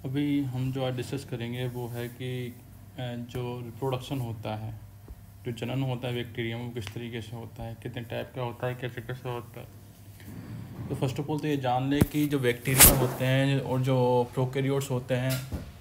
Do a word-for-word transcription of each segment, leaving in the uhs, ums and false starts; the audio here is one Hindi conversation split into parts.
अभी हम जो आज डिस्कस करेंगे वो है कि अ, जो रिप्रोडक्शन होता है, जो जनन होता है बैक्टीरिया में, वो किस तरीके से होता है, कितने टाइप का होता है, कैसे कैसे होता है। तो फर्स्ट ऑफ ऑल तो ये जान ले कि जो बैक्टीरिया होते हैं और जो प्रोकैरियोट्स होते हैं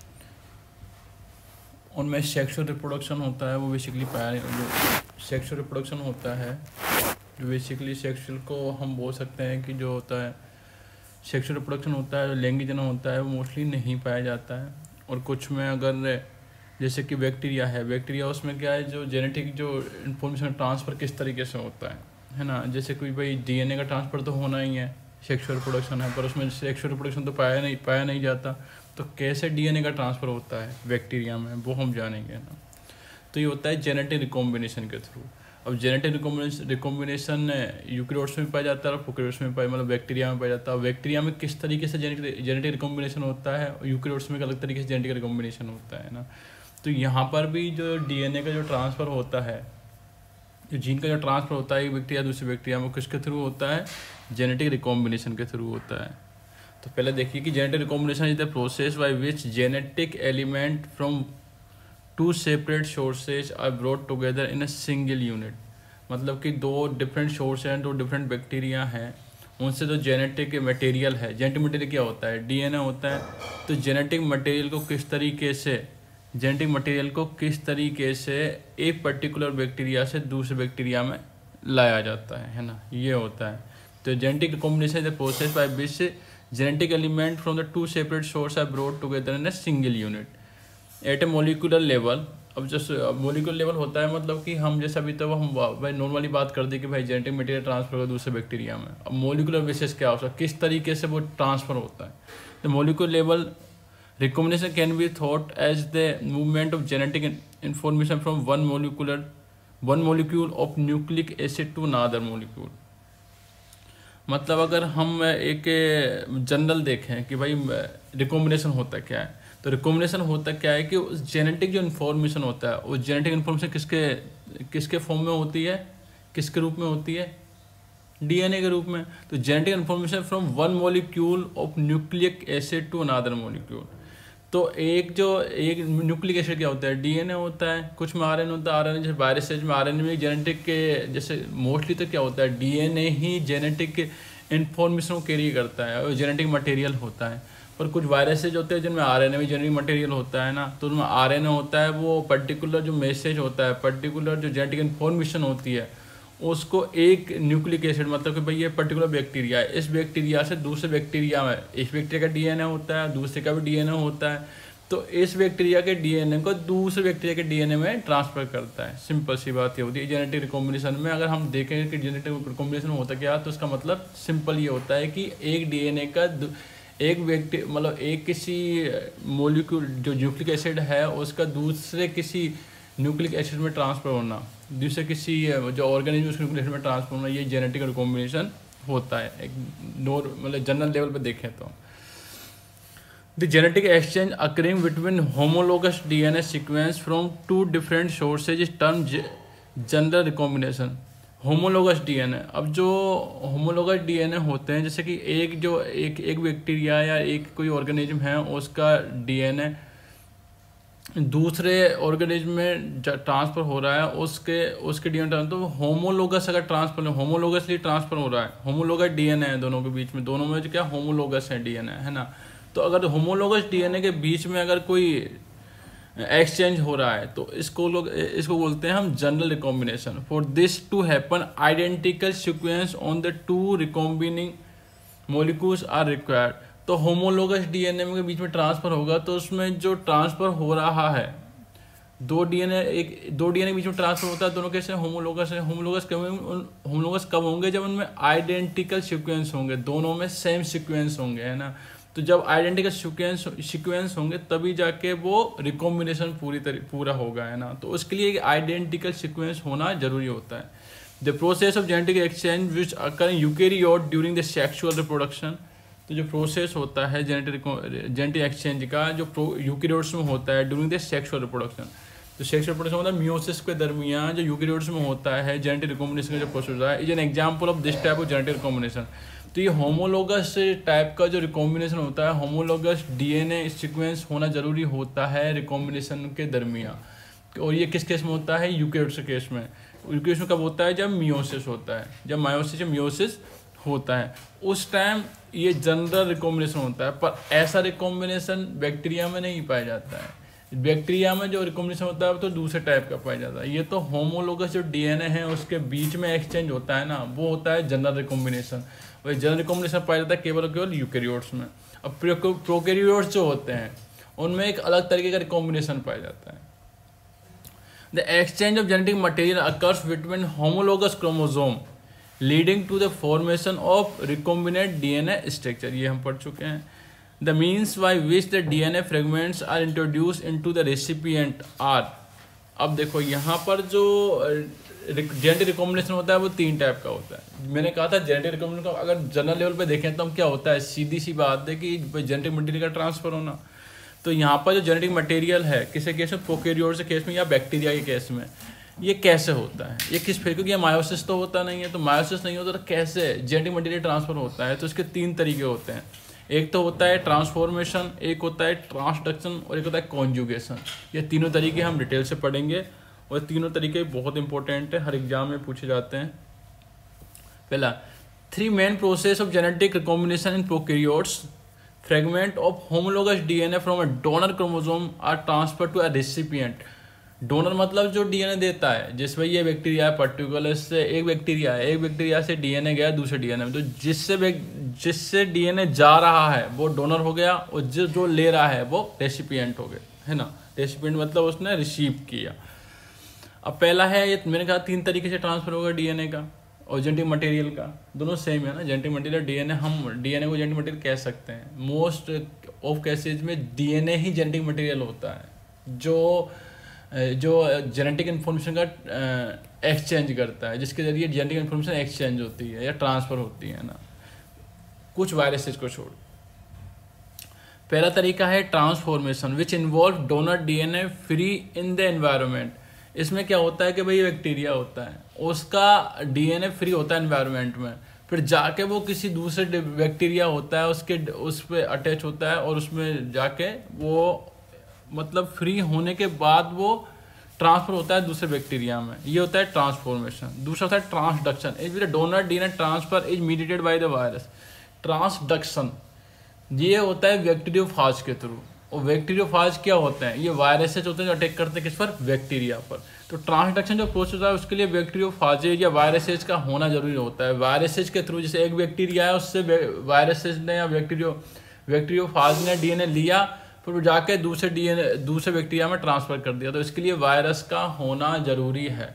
उनमें सेक्सुअल रिप्रोडक्शन होता है। वो बेसिकली पाया जो सेक्सुअल रिप्रोडक्शन होता है, जो बेसिकली सेक्सुअल को हम बोल सकते हैं कि जो होता है सेक्सुअल रिप्रोडक्शन होता है, लैंगिक जनन होता है, वो मोस्टली नहीं पाया जाता है। और कुछ में अगर जैसे कि बैक्टीरिया है, बैक्टीरिया उसमें क्या है, जो जेनेटिक जो इन्फॉर्मेशन ट्रांसफ़र किस तरीके से होता है है ना। जैसे कोई भाई डीएनए का ट्रांसफ़र तो होना ही है, सेक्सुअल रिप्रोडक्शन है, पर उसमें सेक्सुअल रिप्रोडक्शन तो पाया नहीं पाया नहीं जाता। तो कैसे डीएनए का ट्रांसफ़र होता है बैक्टीरिया में, वो हम जानेंगे ना। तो ये होता है जेनेटिक रिकॉम्बिनेशन के थ्रू। अब जेनेटिक रिकॉम्बिनेशन रिकॉम्बिनेशन यूकेरियोट्स में पाया जाता है और प्रोकैरियोट्स में पाया मतलब बैक्टीरिया में पाया जाता है। बैक्टीरिया में किस तरीके से जेनेटिक जेनेटिक रिकॉम्बिनेशन होता है और यूकेरियोट्स में एक अलग तरीके से जेनेटिक रिकॉम्बिनेशन होता है ना। तो यहाँ पर भी जो डीएनए का जो ट्रांसफ़र होता है, जो जीन का जो ट्रांसफ़र होता है एक बैक्टीरिया दूसरे बैक्टीरिया में, किसके थ्रू होता है, जेनेटिक रिकॉम्बिनेशन के थ्रू होता है। तो पहले देखिए कि genetic recombination is the process by which genetic element from two separate sources are brought together in a single unit. मतलब कि दो डिफरेंट सोर्स हैं, दो डिफरेंट बैक्टीरिया हैं, उनसे जो जेनेटिक मटेरियल है, जेनेटिक मटेरियल क्या होता है, डीएनए होता है। तो जेनेटिक मटेरियल को किस तरीके से जेनेटिक मटेरियल को किस तरीके से एक पर्टिकुलर बैक्टीरिया से दूसरे बैक्टीरिया में लाया जाता है है ना, ये होता है। तो genetic recombination is the process by which genetic element from the two separate source are brought together in a single unit at a molecular level. अब जैसे मोलिकुलर लेवल होता है मतलब कि हम जैसे अभी तो हम भाई नॉर्मली बात कर दी कि भाई जेनेटिक मटेरियल ट्रांसफर होगा दूसरे बैक्टीरिया में। अब मोलिकुलर बेसिस क्या होता है, किस तरीके से वो ट्रांसफ़र होता है। तो molecular level recombination can be thought as the movement of genetic information from one molecular one molecule of nucleic acid to another molecule. मतलब अगर हम एक जनरल देखें कि भाई रिकॉम्बिनेशन होता क्या है, तो रिकॉम्बिनेशन होता क्या है कि उस जेनेटिक जो इन्फॉर्मेशन होता है, उस जेनेटिक इन्फॉर्मेशन किसके किसके फॉर्म में होती है, किसके रूप में होती है, डीएनए के रूप में। तो genetic information from one molecule of nucleic acid to another molecule. तो एक जो एक न्यूक्लिक एसिड क्या होता है, डीएनए होता है, कुछ में आरएनए होता है। आरएनए जैसे वायरस स्टेज में आरएनए में जेनेटिक के जैसे मोस्टली तो क्या होता है, डीएनए ही जेनेटिक इन्फॉर्मेशन को कैरी करता है और जेनेटिक मटेरियल होता है। पर कुछ वायरसेज होते हैं जिनमें आरएनए भी जेनेटिक मटेरियल होता है ना। तो उनमें आरएनए होता है, वो पर्टिकुलर जो मैसेज होता है, पर्टिकुलर जो जेनेटिक इन्फॉर्मेशन होती है, उसको एक न्यूक्लिक एसिड मतलब कि भाई ये पर्टिकुलर बैक्टीरिया है, इस बैक्टीरिया से दूसरे बैक्टीरिया में, इस बैक्टीरिया का डीएनए होता है, दूसरे का भी डीएनए होता है, तो इस बैक्टीरिया के डीएनए को दूसरे बैक्टीरिया के डीएनए में ट्रांसफर करता है। सिंपल सी बात ये होती है जेनेटिक रिकॉम्बिनेशन में। अगर हम देखें कि जेनेटिक रिकॉम्बिनेशन में होता क्या, तो उसका मतलब सिंपल ये होता है कि एक डीएनए का एक व्यक्ति मतलब एक किसी मोलिक्यूल जो न्यूक्लिक एसिड है उसका दूसरे किसी न्यूक्लिक एसिड में ट्रांसफर होना, दूसरे किसी जो ऑर्गेनिज्म उसके न्यूक्लिक एसिड में ट्रांसफर होना, ये जेनेटिक रिकॉम्बिनेशन होता है। एक नोर मतलब जनरल लेवल पे देखें तो the genetic exchange occurring between homologous DNA sequence from two different sources is term general recombination. Homologous DNA, अब जो होमोलोगस डीएनए होते हैं, जैसे कि एक जो एक एक बैक्टीरिया या एक कोई ऑर्गेनिज्म है उसका डीएनए दूसरे ऑर्गेनिज्म में ट्रांसफ़र हो रहा है, उसके उसके डीएनए, तो होमोलोगस अगर ट्रांसफर होमोलोगसली ट्रांसफ़र हो रहा है, होमोलोगस डीएनए है दोनों के बीच में, दोनों में जो क्या होमोलोगस है डीएनए है ना। तो अगर होमोलोगस डीएनए के बीच में अगर कोई एक्सचेंज हो रहा है तो इसको लोग इसको बोलते हैं हम general recombination. For this to happen identical sequence on the two recombining molecules are required. तो होमोलोगस डीएनए के बीच में ट्रांसफ़र होगा तो उसमें जो ट्रांसफ़र हो रहा है, दो डीएनए एक दो डीएनए के बीच में ट्रांसफ़र होता है, दोनों कैसे होमोलोगस है। होमोलोगस कब होमोलोगस कब होंगे, जब उनमें आइडेंटिकल सीक्वेंस होंगे, दोनों में सेम सीक्वेंस होंगे है ना। तो जब आइडेंटिकल सीक्वेंस सीक्वेंस होंगे तभी जाके वो रिकॉम्बिनेशन पूरी तरह पूरा होगा है ना। तो उसके लिए आइडेंटिकल सीक्वेंस होना जरूरी होता है। The process of genetic exchange which occur in eukaryote during the sexual reproduction. तो जो प्रोसेस होता है जेनेटिक जेनेटिक एक्सचेंज का जो प्रो यूकेरियोट्स में होता है ड्यूरिंग द सेक्सुअल रिप्रोडक्शन। तो सेक्सुअल रिप्रोडक्शन मतलब मियोसिस के दरमियान जो यूकेरियोट्स में होता है जेनेटिक रिकॉम्बिनेशन का जो प्रोसेस है, is an example of this type of genetic recombination. तो ये होमोलोगस टाइप का जो रिकॉम्बिनेशन होता है, होमोलोगस डीएनए सीक्वेंस होना ज़रूरी होता है रिकॉम्बिनेशन के दरमियान। और ये किस केस में होता है? यूकेरियोट्स के केस में। यूकेरियोट्स में कब होता है? जब मियोसिस होता है, जब मायोसिस या मियोसिस होता है उस टाइम ये जनरल रिकॉम्बिनेशन होता है। पर ऐसा रिकॉम्बिनेशन बैक्टीरिया में नहीं पाया जाता है। बैक्टीरिया में जो रिकॉम्बिनेशन होता है वो तो दूसरे टाइप का पाया जाता है। ये तो होमोलोगस जो डीएनए है उसके बीच में एक्सचेंज होता है ना, वो होता है जनरल रिकॉम्बिनेशन। और जनरल रिकॉम्बिनेशन पाया जाता है केवल केवल यूकेरियोट्स में। अब प्रोकैरियोट्स जो होते हैं उनमें एक अलग तरीके का रिकॉम्बिनेशन पाया जाता है। The exchange of genetic material occurs between homologous chromosome leading to the formation of recombinate DNA structure, ये हम पढ़ चुके हैं। The means by which the DNA fragments are introduce into the recipient are. अब देखो यहाँ पर जो जेनेटिक रिकॉम्बिनेशन होता है वो तीन टाइप का होता है। मैंने कहा था जेनेटिक रिकॉम्बिनेशन का अगर जनरल लेवल पे देखें तो हम क्या होता है, सीधी सी बात है कि जेनेटिक मटेरियल का ट्रांसफर होना। तो यहाँ पर जो जेनेटिक मटेरियल है किसी केस में, प्रोकैरियोट्स के केस में या बैक्टीरिया के केस में, ये कैसे होता है, ये किस फिर, क्योंकि ये मायोसिस तो होता नहीं है, तो मायोसिस नहीं होता तो कैसे जेनेटिक मटेरियल ट्रांसफर होता है? तो इसके तीन तरीके होते हैं। एक तो होता है ट्रांसफॉर्मेशन, एक होता है ट्रांसडक्शन और एक होता है कॉन्जुगेशन। ये तीनों तरीके हम डिटेल से पढ़ेंगे और तीनों तरीके बहुत इंपॉर्टेंट है, हर एग्जाम में पूछे जाते हैं। पहला, three main process of genetic recombination in prokaryotes, fragment of homologous DNA from a donor chromosome are transfer to a recipient. Donor मतलब जो डीएनए देता है, जिसमें ये बैक्टीरिया है पर्टिकुलर से, एक बैक्टीरिया है, एक बैक्टीरिया से डीएनए गया दूसरे डीएनए में, तो जिससे जिससे डीएनए जा रहा है वो डोनर हो गया और जो जो ले रहा है वो रेसिपिएंट हो गया, है ना। रेसिपिएंट मतलब उसने रिसीव किया। अब पहला है, ये मैंने कहा तीन तरीके से ट्रांसफर होगा डीएनए का और जेनेटिक मटेरियल का, दोनों सेम है ना। जेनेटिक मटेरियल डीएनए, हम डीएनए को जेनेटिक मटेरियल कह सकते हैं। मोस्ट ऑफ केसेज में डीएनए ही जेनेटिक मटेरियल होता है, जो जो जेनेटिक इन्फॉर्मेशन का एक्सचेंज करता है, जिसके जरिए जेनेटिक इन्फॉर्मेशन एक्सचेंज होती है या ट्रांसफ़र होती है ना, कुछ वायरसेस को छोड़। पहला तरीका है transformation which involve donor DNA free in the environment. इसमें क्या होता है कि भाई बैक्टीरिया होता है, उसका डीएनए फ्री होता है एनवायरनमेंट में, फिर जाके वो किसी दूसरे बैक्टीरिया होता है उसके उस पर अटैच होता है और उसमें जाके वो मतलब फ्री होने के बाद वो ट्रांसफर होता है दूसरे बैक्टीरिया में, ये होता है ट्रांसफॉर्मेशन। दूसरा होता है transduction, is with donor DNA transfer is mediated by the virus. Transduction ये होता है बैक्टीरियोफाज के थ्रू, और बैक्टीरियोफाज क्या होते हैं? ये वायरसेस होते हैं जो अटैक करते हैं किस पर? बैक्टीरिया पर। तो ट्रांसडक्शन जो प्रोसेस है उसके लिए बैक्टीरियोफाजेज या वायरसेस का होना जरूरी होता है। वायरसेस के थ्रू, जैसे एक बैक्टीरिया है उससे वायरसेस ने या बैक्टीरियो बैक्टीरियोफाज ने डीएनए लिया, फिर जाके दूसरे डीएनए दूसरे बैक्टीरिया में ट्रांसफर कर दिया, तो इसके लिए वायरस का होना जरूरी है।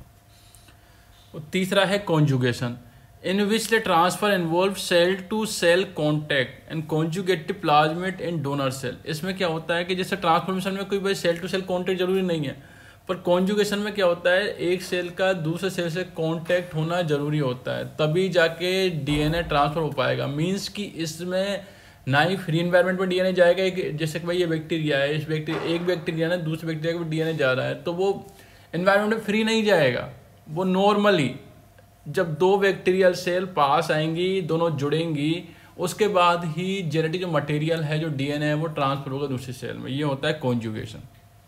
और तीसरा है conjugation, in which the transfer involves cell to cell contact and conjugated plasmid in donor cell। इसमें क्या होता है कि जैसे ट्रांसफॉर्मेशन में कोई भाई सेल टू सेल कॉन्टैक्ट जरूरी नहीं है, पर कॉन्जुगेशन में क्या होता है, एक सेल का दूसरे सेल से कॉन्टैक्ट होना जरूरी होता है, तभी जाके डीएनए ट्रांसफर हो पाएगा। मीन्स कि इसमें ना ही फ्री एनवायरनमेंट में डीएनए जाएगा, एक जैसे कि भाई ये बैक्टीरिया है, इस बैक्टीरिया एक बैक्टीरिया ने दूसरे बैक्टीरिया को डीएनए जा रहा है, तो वो एनवायरनमेंट में फ्री नहीं जाएगा, वो नॉर्मली जब दो बैक्टीरियल सेल पास आएंगी, दोनों जुड़ेंगी, उसके बाद ही जेनेटिक जो मटेरियल है जो डीएनए है वो ट्रांसफर होगा दूसरे सेल में, ये होता है कॉन्जुगेशन।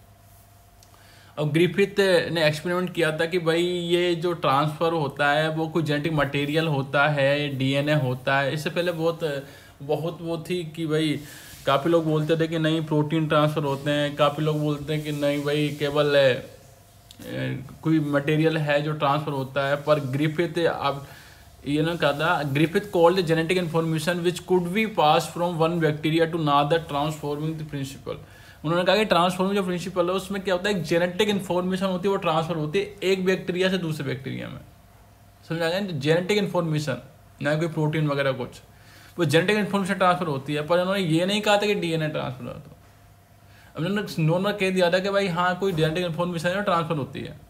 अब ग्रिफिथ ने एक्सपेरिमेंट किया था कि भाई ये जो ट्रांसफ़र होता है वो कोई जेनेटिक मटेरियल होता है, डीएनए होता है। इससे पहले बहुत बहुत वो थी कि भाई काफ़ी लोग बोलते थे कि नहीं प्रोटीन ट्रांसफ़र होते हैं, काफ़ी लोग बोलते हैं कि नहीं भाई केवल कोई मटेरियल है जो ट्रांसफ़र होता है। पर ग्रिफिथ अब ये ना कहा था, Griffith called the genetic information which could be pass from one bacteria to another transforming the principle. उन्होंने कहा कि ट्रांसफॉर्मिंग जो प्रिंसिपल है उसमें क्या होता है, जेनेटिक इन्फॉर्मेशन होती है वो ट्रांसफर होती है एक बैक्टीरिया से दूसरे बैक्टीरिया में, समझ आ गया। जेनेटिक इन्फॉर्मेशन ना कोई प्रोटीन वगैरह कुछ, वो जेनेटिक इन्फॉर्मेशन ट्रांसफर होती है। पर उन्होंने ये नहीं कहा था कि डीएनए ट्रांसफर होता है, उन्होंने नॉर्मल कह दिया था कि भाई हाँ कोई जेनेटिक इन्फॉर्मेशन है ट्रांसफर होती है।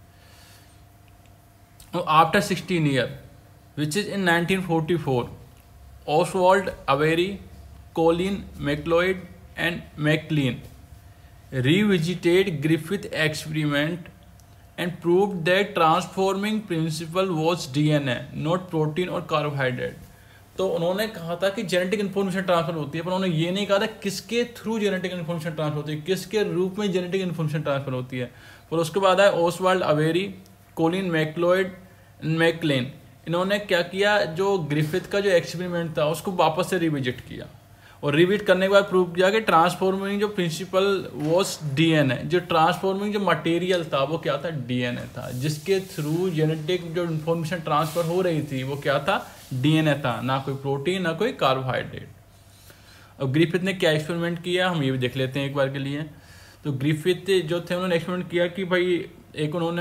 After sixteen year which is in nineteen forty four Oswald Avery, Colin MacLeod and McLean revisited Griffith experiment and proved that transforming principle was D N A, not protein or carbohydrate। तो उन्होंने कहा था कि जेनेटिक इन्फॉर्मेशन ट्रांसफर होती है, पर उन्होंने ये नहीं कहा था किसके थ्रू जेनेटिक इन्फॉर्मेशन ट्रांसफर होती है, किसके रूप में जेनेटिक इन्फॉर्मेशन ट्रांसफर होती है। और उसके बाद आया Oswald Avery, Colin MacLeod, McLean. इन्होंने क्या किया, जो ग्रिफिथ का जो एक्सपेरिमेंट था उसको वापस से रिविजिट किया, और रिविजिट करने के बाद प्रूव किया कि ट्रांसफॉर्मिंग जो प्रिंसिपल वॉज डीएनए, जो ट्रांसफॉर्मिंग जो मटेरियल था वो क्या था, डीएनए था, जिसके थ्रू जेनेटिक जो इन्फॉर्मेशन ट्रांसफर हो रही थी वो क्या था, डीएनए था, ना कोई प्रोटीन ना कोई कार्बोहाइड्रेट। अब ग्रिफिथ ने क्या एक्सपेरिमेंट किया हम ये भी देख लेते हैं एक बार के लिए। तो ग्रिफिथ जो थे उन्होंने एक्सपेरिमेंट किया कि भाई एक उन्होंने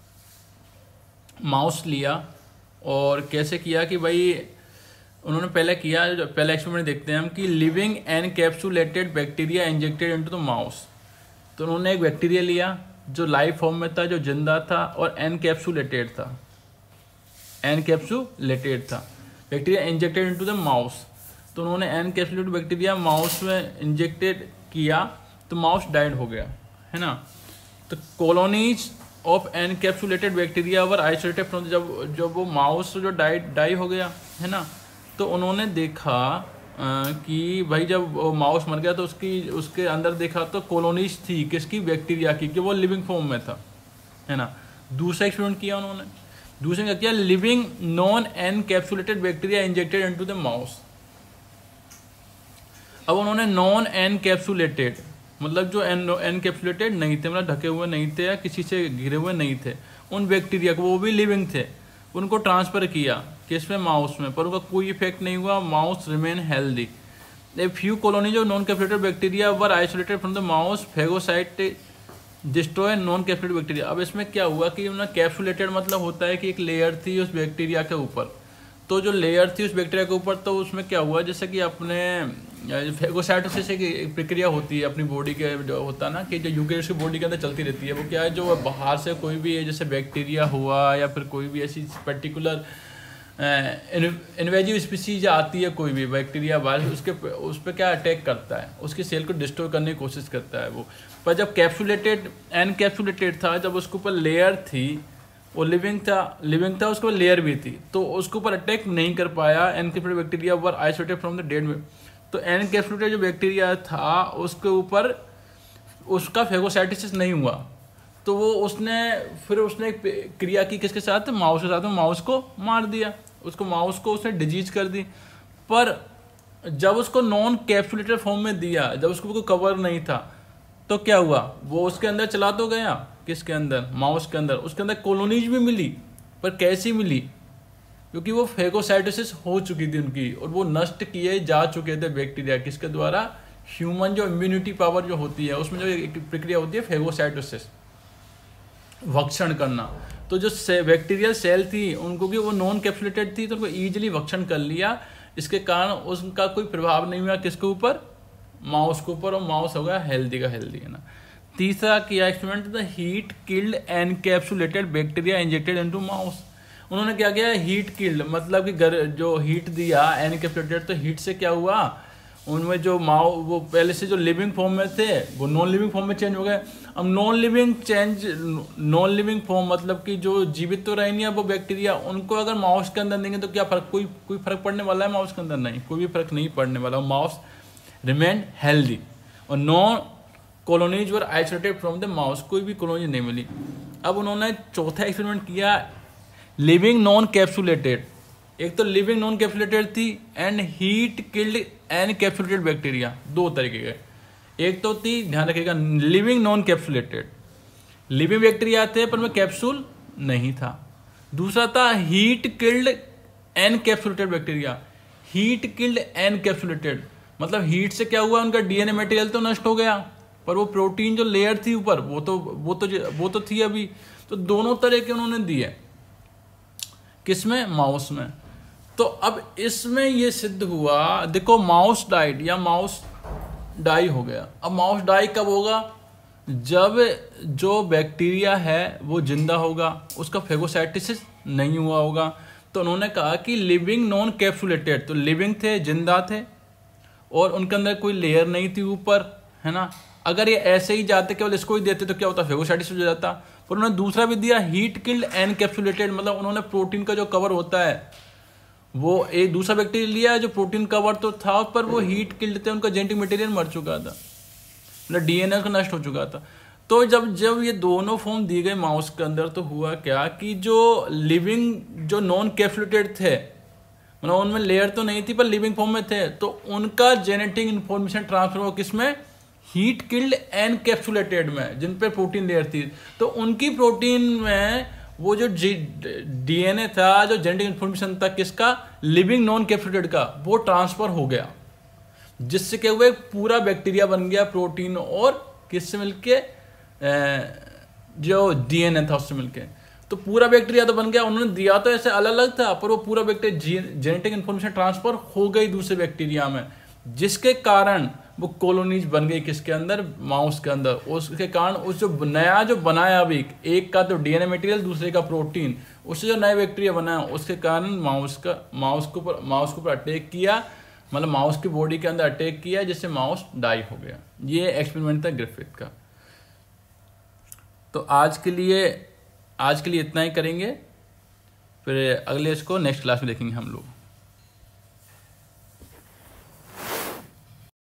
माउस लिया, और कैसे किया कि भाई उन्होंने पहले किया, पहले एक्सपेरिमेंट देखते हैं हम कि living encapsulated bacteria injected into the mouse. तो उन्होंने एक बैक्टीरिया लिया जो लाइव फॉर्म में था, जो जिंदा था और एनकैप्सुलेटेड था, एनकैप्सुलेटेड था bacteria injected into the mouse. तो उन्होंने एनकैप्सुलेटेड बैक्टीरिया माउस में इंजेक्टेड किया तो माउस डाइड हो गया, है ना। तो colonies of encapsulated bacteria were isolated from, जब जब वो माउस जो डाई डाई हो गया, है ना, तो उन्होंने देखा आ, कि भाई जब वो माउस मर गया तो उसकी उसके अंदर देखा तो कॉलोनीज थी किसकी, बैक्टीरिया की, कि वो लिविंग फॉर्म में था, है ना। दूसरा एक्सपेरिमेंट किया उन्होंने, दूसरे क्या किया, living non encapsulated bacteria injected into the mouse. अब उन्होंने नॉन एनकैप्सुलेटेड मतलब जो एन एनकैप्सुलेटेड नहीं थे, मतलब ढके हुए नहीं थे या किसी से घिरे हुए नहीं थे, उन बैक्टीरिया को, वो भी लिविंग थे, उनको ट्रांसफ़र किया किस में, माउस में, पर उनका कोई इफेक्ट नहीं हुआ, mouse remain healthy. A few colonies of non capsulated bacteria were isolated from the mouse, phagocyte destroy non capsulated bacteria. अब इसमें क्या हुआ कि उन्होंने कैप्सुलेटेड मतलब होता है कि एक लेयर थी उस बैक्टीरिया के ऊपर, तो जो लेयर थी उस बैक्टीरिया के ऊपर, तो उसमें क्या हुआ, जैसे कि अपने फेगोसाइटोसिस एक प्रक्रिया होती है अपनी बॉडी के, जो होता है ना कि जो यूकेरियोट्स की बॉडी के अंदर चलती रहती है, वो क्या है, जो बाहर से कोई भी जैसे बैक्टीरिया हुआ या फिर कोई भी ऐसी पर्टिकुलर इन्वेजिव स्पीसीज आती है, कोई भी बैक्टीरिया वायरस, उसके उस पर क्या अटैक करता है, उसकी सेल को डिस्ट्रॉय करने की कोशिश करता है वो। पर जब कैप्सुलेटेड एनकैप्सुलेटेड था, जब उसके ऊपर लेयर थी, वो लिविंग था लिविंग था उसके ऊपर लेयर भी थी, तो उसके ऊपर अटैक नहीं कर पाया, encapsulated bacteria were isolated from the dead में। तो एनकैप्सुलेटेड जो बैक्टीरिया था उसके ऊपर उसका फेगोसाइटोसिस नहीं हुआ, तो वो उसने फिर उसने एक क्रिया की किसके साथ, माउस के साथ में, माउस को मार दिया, उसको माउस को उसने डिजीज कर दी। पर जब उसको नॉन कैप्सुलेटेड फॉर्म में दिया, जब उसको कोई कवर नहीं था, तो क्या हुआ, वो उसके अंदर चला तो गया, किसके अंदर, माउस के अंदर, उसके अंदर कॉलोनीज भी मिली, पर कैसी मिली, क्योंकि वो फेगोसाइटोसिस हो चुकी थी उनकी, और वो नष्ट किए जा चुके थे बैक्टीरिया, किसके द्वारा, ह्यूमन जो इम्यूनिटी पावर जो होती है उसमें जो एक प्रक्रिया होती है फेगोसाइटोसिस, भक्षण करना। तो जो से, बैक्टीरियल सेल थी उनको कि वो नॉन कैप्सुलेटेड थी, तो उनको ईजिली भक्षण कर लिया, इसके कारण उसका कोई प्रभाव नहीं हुआ किसके ऊपर, माउस के ऊपर, और माउस हो गया हेल्दी का हेल्दी, है ना। तीसरा किया experiment, the heat killed encapsulated bacteria injected into mouse. उन्होंने क्या किया, हीट किल्ड मतलब कि गर जो हीट दिया एनकैप्सुलेटेड, तो हीट से क्या हुआ, उनमें जो माउ वो पहले से जो लिविंग फॉर्म में थे वो नॉन लिविंग फॉर्म में चेंज हो गए। अब non living change non living form मतलब कि जो जीवित तो रहे नहीं है वो बैक्टीरिया, उनको अगर माउस के अंदर देंगे तो क्या फर्क, कोई कोई फर्क पड़ने वाला है माउस के अंदर, नहीं, कोई भी फर्क नहीं पड़ने वाला, माउस रिमेन हेल्दी। और non colonies were isolated from the mouse, कोई भी कॉलोनी नहीं मिली। अब उन्होंने चौथा एक्सपेरिमेंट किया, लिविंग नॉन कैप्सुलेटेड, एक तो लिविंग नॉन कैप्सुलेटेड थी and heat killed encapsulated bacteria, दो तरीके के। एक तो थी, ध्यान रखिएगा, living non capsulated, living bacteria थे पर में कैप्सूल नहीं था। दूसरा था heat killed encapsulated bacteria, heat killed encapsulated मतलब हीट से क्या हुआ, उनका डीएनए मटेरियल तो नष्ट हो गया, पर वो प्रोटीन जो लेयर थी ऊपर वो तो वो तो वो तो थी अभी। तो दोनों तरह के उन्होंने दिए, किसमें, माउस में। तो अब इसमें ये सिद्ध हुआ, देखो माउस डाइड या माउस डाई हो गया। अब माउस डाई कब होगा, जब जो बैक्टीरिया है वो जिंदा होगा, उसका फेगोसाइटोसिस नहीं हुआ होगा। तो उन्होंने कहा कि लिविंग नॉन कैप्सुलेटेड, तो लिविंग थे, जिंदा थे, और उनके अंदर कोई लेयर नहीं थी ऊपर, है ना। अगर ये ऐसे ही जाते केवल इसको ही देते तो क्या होता, फेगोसाइटोसिस हो जाता। पर उन्होंने दूसरा भी दिया, हीट किल्ड एनकैप्सुलेटेड मतलब उन्होंने प्रोटीन का जो कवर होता है वो एक दूसरा बैक्टीरिया लिया जो प्रोटीन कवर तो था पर वो हीट किल्ड थे, उनका जेनेटिक मटेरियल मर चुका था, मतलब डीएनए का नष्ट हो चुका था। तो जब जब ये दोनों फॉर्म दिए गए माउस के अंदर तो हुआ क्या कि जो लिविंग जो नॉन कैप्सुलेटेड थे, मतलब उनमें लेयर तो नहीं थी पर लिविंग फॉर्म में थे, तो उनका जेनेटिक इन्फॉर्मेशन ट्रांसफर हुआ किसमें, हीट किल्ड एनकैप्सुलेटेड में, जिन पे प्रोटीन लेयर थी। तो उनकी प्रोटीन में वो जो डीएनए था, जो जेनेटिक इन्फॉर्मेशन था किसका, लिविंग नॉन कैप्सुलेटेड का, वो ट्रांसफर हो गया, जिससे क्या हुआ एक पूरा बैक्टीरिया बन गया प्रोटीन और किससे मिलके, जो डीएनए था उससे मिलके। तो पूरा बैक्टीरिया तो बन गया, उन्होंने दिया तो ऐसे अलग अलग था पर वो पूरा बैक्टीरिया जेनेटिक इन्फॉर्मेशन ट्रांसफर हो गई दूसरे बैक्टीरिया में, जिसके कारण वो कॉलोनीज बन गई किसके अंदर, माउस के अंदर। उसके कारण उस जो नया जो बनाया अभी एक का तो डीएनए मटेरियल, दूसरे का प्रोटीन, उससे जो नया बैक्टीरिया बनाया उसके कारण माउस का माउस के ऊपर माउस के ऊपर अटैक किया, मतलब माउस की बॉडी के अंदर अटैक किया, जिससे माउस डाई हो गया। ये एक्सपेरिमेंट था ग्रिफिथ का। तो आज के लिए आज के लिए इतना ही करेंगे, फिर अगले इसको नेक्स्ट क्लास में देखेंगे हम लोग।